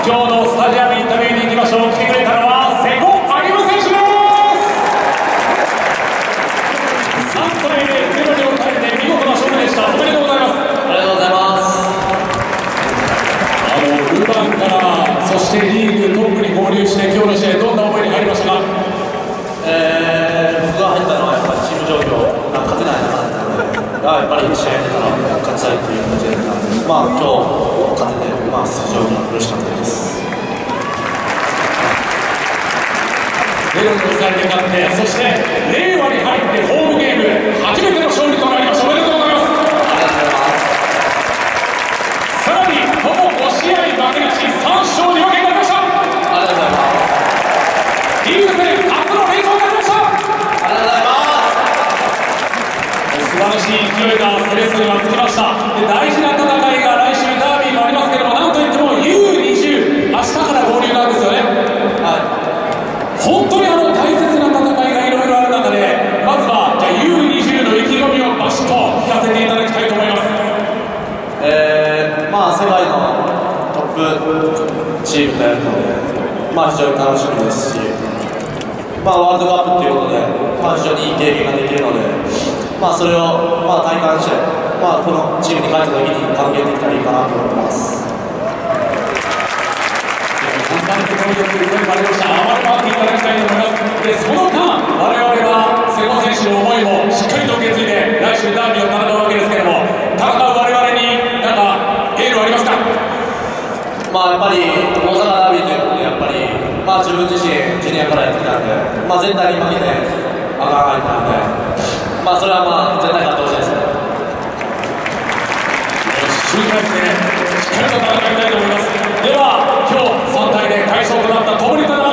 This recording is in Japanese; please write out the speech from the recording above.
今日のスタジアムインタビューに行きましょう。来てくれたのは瀬古歩夢選手です。3トライで0に抑えて見事な勝利でした。おめでとうございます。 ありがとうございます。 ルヴァンからそしてリーグトップに合流して今日の試合どんな思いに入りましたか？ 僕が入ったのはやっぱりチーム状況勝てない中だったので、やっぱり試合出たら勝ちたいという感じだったので、今日勝てて非常に嬉しかったです。 0に抑えて勝って、そして令和に入ってホームゲーム初めての勝利となりました。おめでとうございます。さらにほぼ5試合負けなし3勝2分けになりました。 ありがとうございます。 リーグ戦初の連勝になりました。 ありがとうございます。 素晴らしい勢いがそれぞれはつきました。で、大事な戦いが来週ダービーもありますけれども、なんといっても U20 明日から合流なんですよね。 はい。 本当に大切な戦いがいろいろある中で、まずはじゃあ U20 の意気込みをバシッと聞かせていただきたいと思います。 世界のトップチームでやるので、非常に楽しみですし、ワールドカップということで、非常にいい経験ができるので、それを体感して、このチームに帰った時に還元できたらいいかなと思ってます。 簡単にこのように声もありました。あまり回っていただきたいと思います。で、その間、我々は瀬古選手の思いもしっかりと受け継いで、来週ダービーを戦うわけですけれども、戦う我々に何かエールはありますか？ やっぱり大阪ダービーということで、やっぱり、自分自身ジュニアからやってきたんで、絶対に負けてあかんかったんで、それは絶対勝ってほしいですね。 集大成しっかりと戦いたいと思います。では今日3対0快勝となった小森忠